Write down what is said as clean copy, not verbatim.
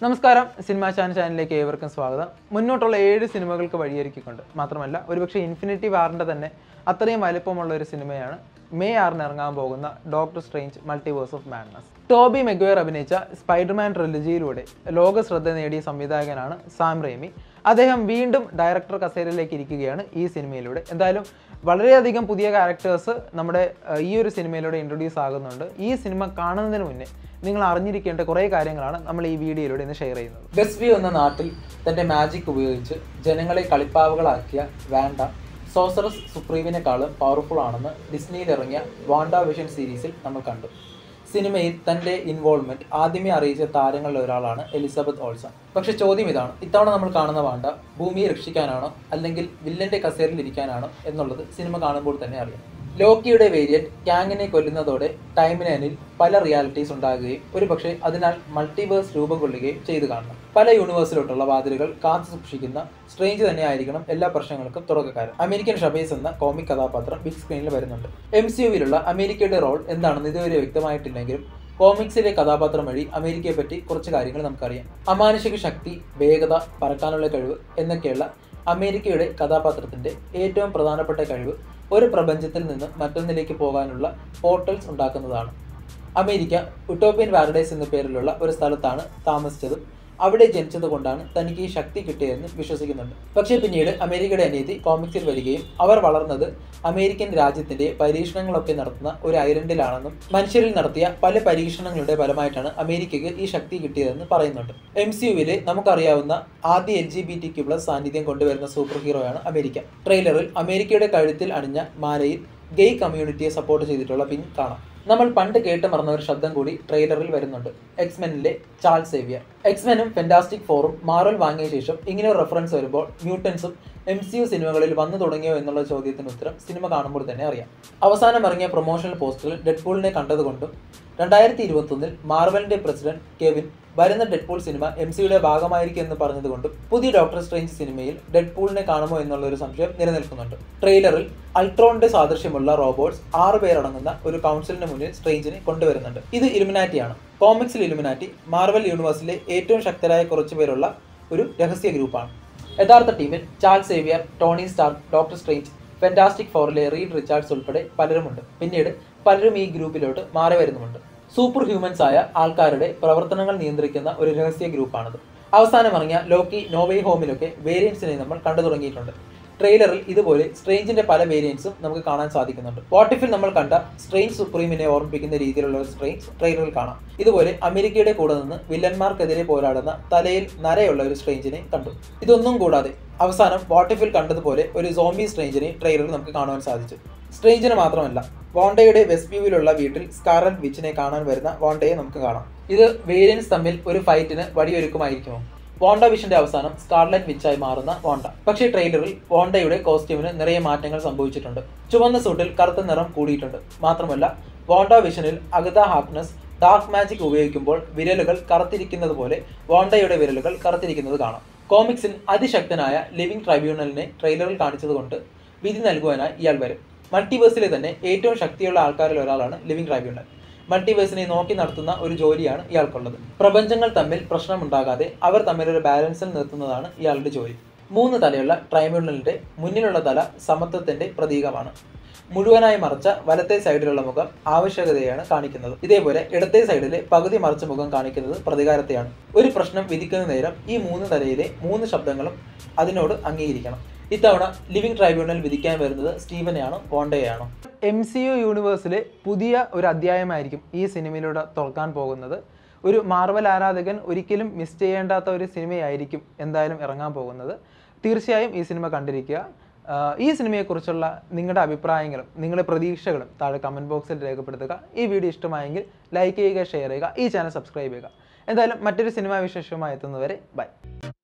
നമസ്കാരം, സിനിമാചാൻ ചാനലിലേക്ക് ഏവർക്കും സ്വാഗതം. മുന്നോട്ടുള്ള 7 സിനിമകൾക്ക് വഴിയൊരുക്കിക്കൊണ്ട് മാത്രമല്ല ഒരുപക്ഷെ ഇൻഫിനിറ്റി വാറിൻ്റെ തന്നെ അത്രയും വലിപ്പമുള്ള ഒരു സിനിമയാണ് മെയ് 6 ഇറങ്ങാൻ പോകുന്ന Doctor Strange Multiverse of Madness. Toby Maguire അഭിനയിച്ച സ്പൈഡർമാൻ ട്രിലജിയിലൂടെ ലോക ശ്രദ്ധ നേടിയ സംവിധായകനാണ് സാം റേമി. അദ്ദേഹം വീണ്ടും ഡയറക്ടർ കസേരയിലേക്ക് ഇരിക്കുകയാണ് ഈ സിനിമയിലൂടെ. എന്തായാലും വളരെയധികം പുതിയ ക്യാരക്ടേഴ്സ് നമ്മുടെ ഈ ഒരു സിനിമയിലൂടെ ഇൻട്രൊഡ്യൂസ് ആകുന്നുണ്ട്. ഈ സിനിമ കാണുന്നതിന് മുന്നേ നിങ്ങൾ അറിഞ്ഞിരിക്കേണ്ട കുറേ കാര്യങ്ങളാണ് നമ്മൾ ഈ വീഡിയോയിലൂടെ ഇന്ന് ഷെയർ ചെയ്യുന്നത്. വെസ്റ്റ് എന്ന നാട്ടിൽ തൻ്റെ മാജിക് ഉപയോഗിച്ച് ജനങ്ങളെ കളിപ്പാവുകളാക്കിയ വാൻഡ സോസറസ് സുപ്രീമിനെക്കാളും പവർഫുൾ ആണെന്ന് ഡിസ്നിയിൽ ഇറങ്ങിയ വാണ്ട വിഷൻ സീരീസിൽ നമ്മൾ കണ്ടു. സിനിമയിൽ തൻ്റെ ഇൻവോൾവ്മെൻറ്റ് ആദ്യമേ അറിയിച്ച താരങ്ങളിൽ ഒരാളാണ് എലിസബത്ത് ഓൾസൺ. പക്ഷേ ചോദ്യം ഇതാണ്, ഇത്തവണ നമ്മൾ കാണുന്ന വാണ്ട ഭൂമിയെ രക്ഷിക്കാനാണോ അല്ലെങ്കിൽ വില്ലൻ്റെ കസേരയിൽ ഇരിക്കാനാണോ എന്നുള്ളത് സിനിമ കാണുമ്പോൾ തന്നെ അറിയാം. ലോക്കിയുടെ വേരിയന്റ് ക്യാങ്ങിനെ കൊല്ലുന്നതോടെ ടൈംലൈനിൽ പല റിയാലിറ്റീസ് ഉണ്ടാകുകയും ഒരുപക്ഷെ അതിനാൽ മൾട്ടിവേഴ്സ് രൂപം കൊള്ളുകയും ചെയ്തു കാണണം. പല യൂണിവേഴ്സിലോട്ടുള്ള വാതിലുകൾ കാത്തു സൂക്ഷിക്കുന്ന സ്ട്രേഞ്ച് തന്നെയായിരിക്കണം എല്ലാ പ്രശ്നങ്ങൾക്കും തുടക്കക്കാരൻ. അമേരിക്കൻ ഷബേസ് എന്ന കോമിക് കഥാപാത്രം ബിഗ് സ്ക്രീനിൽ വരുന്നുണ്ട്. MCUവിലുള്ള അമേരിക്കയുടെ റോൾ എന്താണെന്ന് ഇതുവരെ വ്യക്തമായിട്ടില്ലെങ്കിലും കോമിക്സിലെ കഥാപാത്രം വഴി അമേരിക്കയെ പറ്റി കുറച്ച് കാര്യങ്ങൾ നമുക്കറിയാം. അമാനുഷിക ശക്തി, വേഗത, പറക്കാനുള്ള കഴിവ് എന്നൊക്കെയുള്ള അമേരിക്കയുടെ കഥാപാത്രത്തിന്റെ ഏറ്റവും പ്രധാനപ്പെട്ട കഴിവ് ഒരു പ്രപഞ്ചത്തിൽ നിന്ന് മറ്റൊന്നിലേക്ക് പോകാനുള്ള പോർട്ടൽസ് ഉണ്ടാക്കുന്നതാണ്. അമേരിക്ക ഉട്ടോപ്യൻ പാരഡൈസ് എന്ന പേരിലുള്ള ഒരു സ്ഥലത്താണ് താമസിച്ചതും അവിടെ ജനിച്ചത് കൊണ്ടാണ് തനിക്ക് ഈ ശക്തി കിട്ടിയതെന്ന് വിശ്വസിക്കുന്നുണ്ട്. പക്ഷേ പിന്നീട് അമേരിക്കയുടെ അനിയത്തി കോമിക്സിൽ വരികയും അവർ വളർന്നത് അമേരിക്കൻ രാജ്യത്തിന്റെ പരീക്ഷണങ്ങളൊക്കെ നടത്തുന്ന ഒരു ഐലൻഡിലാണെന്നും മനുഷ്യരിൽ നടത്തിയ പല പരീക്ഷണങ്ങളുടെ ഫലമായിട്ടാണ് അമേരിക്കയ്ക്ക് ഈ ശക്തി കിട്ടിയതെന്ന് പറയുന്നുണ്ട്. MCUവിലെ നമുക്കറിയാവുന്ന ആദ്യ LGBTQ+ സാന്നിധ്യം കൊണ്ടുവരുന്ന സൂപ്പർ ഹീറോയാണ് അമേരിക്ക. ട്രെയിലറിൽ അമേരിക്കയുടെ കഴുത്തിൽ അണിഞ്ഞ മാലയിൽ ഗെയ് കമ്മ്യൂണിറ്റിയെ സപ്പോർട്ട് ചെയ്തിട്ടുള്ള പിൻ കാണാം. നമ്മൾ പണ്ട് കേട്ട് മറന്ന ഒരു ശബ്ദം കൂടി ട്രെയിലറിൽ വരുന്നുണ്ട്. എക്സ്മെനിലെ ചാൾസ് സേവിയർ. എക്സ്മെനും ഫാന്റാസ്റ്റിക് ഫോറും മാർവൽ വാങ്ങിയ ശേഷം ഇങ്ങനെ ഒരു റെഫറൻസ് വരുമ്പോൾ മ്യൂട്ടൻസും MCU സിനിമകളിൽ വന്നു തുടങ്ങിയോ എന്നുള്ള ചോദ്യത്തിന് ഉത്തരം സിനിമ കാണുമ്പോൾ തന്നെ അറിയാം. അവസാനം ഇറങ്ങിയ പ്രൊമോഷണൽ പോസ്റ്ററിൽ ഡെഡ്പൂളിനെ കണ്ടതുകൊണ്ടും 2021 മാർവലിന്റെ പ്രസിഡന്റ് കെവിൻ വരുന്ന ഡെഡ്പൂൾ സിനിമ MCUയുടെ ഭാഗമായിരിക്കും എന്ന് പറഞ്ഞതുകൊണ്ടും പുതിയ ഡോക്ടർ സ്ട്രേഞ്ച് സിനിമയിൽ ഡെഡ്പൂളിനെ കാണുമോ എന്നുള്ള ഒരു സംശയം നിലനിൽക്കുന്നുണ്ട്. ട്രെയിലറിൽ അൾട്രോണിന്റെ സാദൃശ്യമുള്ള റോബോട്ട്സ് 6 പേരടങ്ങുന്ന ഒരു കൗൺസിലിന് മുന്നിൽ സ്ട്രേഞ്ചിനെ കൊണ്ടുവരുന്നുണ്ട്. ഇത് ഇലുമിനാറ്റിയാണ്. കോമിക്സിൽ ഇലുമിനാറ്റി മാർവൽ യൂണിവേഴ്സിലെ ഏറ്റവും ശക്തരായ കുറച്ചു പേരുള്ള ഒരു രഹസ്യ ഗ്രൂപ്പാണ്. യഥാർത്ഥ ടീമിൽ Charles Xavier, Tony Stark, Doctor Strange, Fantastic ഫോറിലെ റീഡ് റിച്ചാർഡ്സ് ഉൾപ്പെടെ പലരുമുണ്ട്. പിന്നീട് പലരും ഈ ഗ്രൂപ്പിലോട്ട് മാറി വരുന്നുമുണ്ട്. സൂപ്പർ ഹ്യൂമൻസ് ആയ ആൾക്കാരുടെ പ്രവർത്തനങ്ങൾ നിയന്ത്രിക്കുന്ന ഒരു രഹസ്യ ഗ്രൂപ്പാണിത്. അവസാനം ഇറങ്ങിയ ലോക്കി, നോവേ ഹോമിലൊക്കെ വേരിയൻസിനെ നമ്മൾ കണ്ടു തുടങ്ങിയിട്ടുണ്ട്. ട്രെയിലറിൽ ഇതുപോലെ സ്ട്രേഞ്ചിന്റെ പല വേരിയൻസും നമുക്ക് കാണാൻ സാധിക്കുന്നുണ്ട്. വാട്ടിഫിൽ നമ്മൾ കണ്ട സ്ട്രേഞ്ച് സുപ്രീമിനെ ഓർമ്മിപ്പിക്കുന്ന രീതിയിലുള്ള ഒരു സ്ട്രേഞ്ച് ട്രെയിലറിൽ കാണാം. ഇതുപോലെ അമേരിക്കയുടെ കൂടെ നിന്ന് വില്ലന്മാർക്കെതിരെ പോരാടുന്ന തലയിൽ നരയുള്ള ഒരു സ്ട്രേഞ്ചിനെ കണ്ടു. ഇതൊന്നും കൂടാതെ അവസാനം വാട്ടിഫിൽ കണ്ടതുപോലെ ഒരു സോംബി സ്ട്രേഞ്ചിനെ ട്രെയിലറിൽ നമുക്ക് കാണുവാൻ സാധിച്ചു. സ്ട്രേഞ്ചിന് മാത്രമല്ല, വാണ്ടയുടെ വെസ്റ്റ്വ്യൂവിലുള്ള വീട്ടിൽ സ്കാർലറ്റ് വിച്ചിനെ കാണാൻ വരുന്ന വാണ്ടയെ നമുക്ക് കാണാം. ഇത് വേരിയൻസ് തമ്മിൽ ഒരു ഫൈറ്റിന് വഴിയൊരുക്കുമായിരിക്കുമോ? വാണ്ട വിഷന്റെ അവസാനം സ്കാർലറ്റ് വിച്ചായി മാറുന്ന വാണ്ട. പക്ഷേ ട്രെയിലറിൽ വാണ്ടയുടെ കോസ്റ്റ്യൂമിന് നിറയെ മാറ്റങ്ങൾ സംഭവിച്ചിട്ടുണ്ട്. ചുവന്ന സൂട്ടിൽ കറുത്ത നിറം കൂടിയിട്ടുണ്ട്. മാത്രമല്ല, വാണ്ട വിഷനിൽ അഗത ഹാർക്നസ് ഡാർക്ക് മാജിക് ഉപയോഗിക്കുമ്പോൾ വിരലുകൾ കറുത്തിരിക്കുന്നത് പോലെ വാണ്ടയുടെ വിരലുകൾ കറുത്തിരിക്കുന്നത് കാണാം. കോമിക്സിൽ അതിശക്തനായ ലിവിംഗ് ട്രൈബ്യൂണലിനെ ട്രെയിലറിൽ കാണിച്ചതുകൊണ്ട് വിധി നൽകുവാനായി ഇയാൾ വരും. മൾട്ടിവേഴ്സിലെ തന്നെ ഏറ്റവും ശക്തിയുള്ള ആൾക്കാരിൽ ഒരാളാണ് ലിവിംഗ് ട്രൈബ്യൂണൽ. മൾട്ടിവേഴ്സിനെ നോക്കി നടത്തുന്ന ഒരു ജോലിയാണ് ഇയാൾക്കുള്ളത്. പ്രപഞ്ചങ്ങൾ തമ്മിൽ പ്രശ്നമുണ്ടാകാതെ അവർ തമ്മിലൊരു ബാലൻസിൽ നിർത്തുന്നതാണ് ഇയാളുടെ ജോലി. 3 തലയുള്ള ട്രൈബ്യൂണലിന്റെ മുന്നിലുള്ള തല സമത്വത്തിന്റെ പ്രതീകമാണ്. മുഴുവനായി മറച്ച വലത്തെ സൈഡിലുള്ള മുഖം ആവശ്യകതയാണ് കാണിക്കുന്നത്. ഇതേപോലെ ഇടത്തെ സൈഡിലെ പകുതി മറച്ച മുഖം കാണിക്കുന്നത് പ്രതികാരത്തെയാണ്. ഒരു പ്രശ്നം വിധിക്കുന്ന നേരം ഈ 3 തലയിലെ 3 ശബ്ദങ്ങളും അതിനോട് അംഗീകരിക്കണം. ഇത്തവണ ലിവിംഗ് ട്രൈബ്യൂണൽ വിധിക്കാൻ വരുന്നത് സ്റ്റീവനെയാണോ വാണ്ടയെയാണോ? MCU യൂണിവേഴ്സിലെ പുതിയ ഒരു അധ്യായമായിരിക്കും ഈ സിനിമയിലൂടെ തുറക്കാൻ പോകുന്നത്. ഒരു മാർവൽ ആരാധകൻ ഒരിക്കലും മിസ് ചെയ്യേണ്ടാത്ത ഒരു സിനിമയായിരിക്കും എന്തായാലും ഇറങ്ങാൻ പോകുന്നത്. തീർച്ചയായും ഈ സിനിമ കണ്ടിരിക്കുക. ഈ സിനിമയെക്കുറിച്ചുള്ള നിങ്ങളുടെ അഭിപ്രായങ്ങളും നിങ്ങളുടെ പ്രതീക്ഷകളും താഴെ കമൻറ്റ് ബോക്സിൽ രേഖപ്പെടുത്തുക. ഈ വീഡിയോ ഇഷ്ടമായെങ്കിൽ ലൈക്ക് ചെയ്യുക, ഷെയർ ചെയ്യുക, ഈ ചാനൽ സബ്സ്ക്രൈബ് ചെയ്യുക. എന്തായാലും മറ്റൊരു സിനിമാ വിശേഷവുമായി എത്തുന്നവരെ ബൈ.